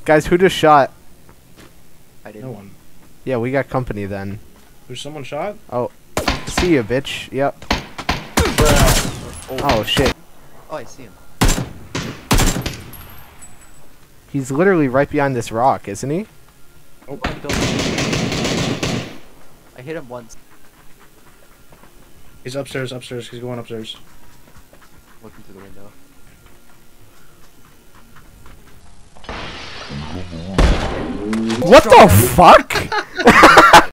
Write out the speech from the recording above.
Guys, who just shot? I didn't. No one. Yeah, we got company then. There's someone shot? Oh, see ya, bitch. Yep. Oh, shit. Oh, I see him. He's literally right behind this rock, isn't he? Oh. I hit him once. He's upstairs, upstairs. He's going upstairs. Looking through the window. What the fuck?